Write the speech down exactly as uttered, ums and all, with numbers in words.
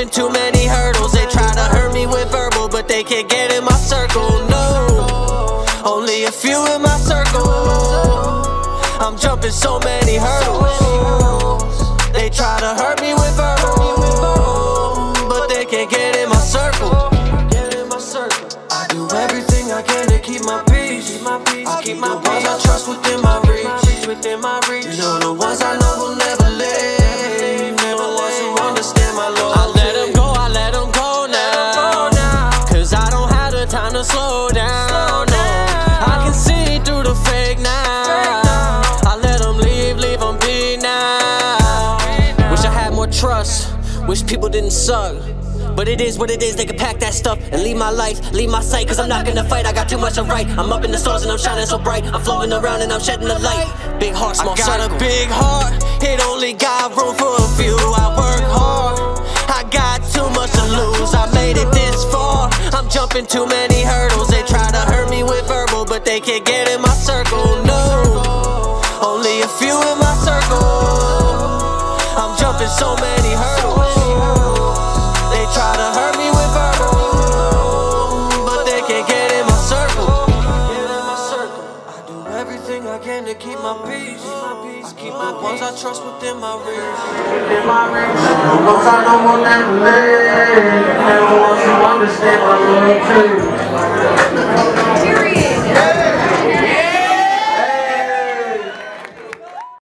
jumping too many hurdles. They try to hurt me with verbal, but they can't get in my circle, no. Only a few in my circle. I'm jumping so many hurdles. They try to hurt me with verbal, but they can't get in my circle. I do everything I can to keep my peace. I keep my ones I trust within my reach. You know the ones I know will never leave. Never ones who understand my loyalty. I let them go, I let them go now, cause I don't have the time to slow down, no. I can see through the fake now. I let them leave, leave them be now. Wish I had more trust, wish people didn't suck. But it is what it is, they can pack that stuff and leave my life, leave my sight. Cause I'm not gonna fight, I got too much to write. I'm up in the stars and I'm shining so bright. I'm floating around and I'm shedding the light. Big heart, small circle. I got a big heart, it only got room for a few. I work hard, I got too much to lose. I made it this far, I'm jumping too many hurdles. They try to hurt me with verbal, but they can't get in my circle, no. Only a few in my circle. I'm jumping so many hurdles. They try to hurt me with verbal, but they can't get in my circle. I do everything I can to keep my peace. I keep the ones I trust within my reach. Within my reach. The ones I know will never leave. And the ones who understand my love too.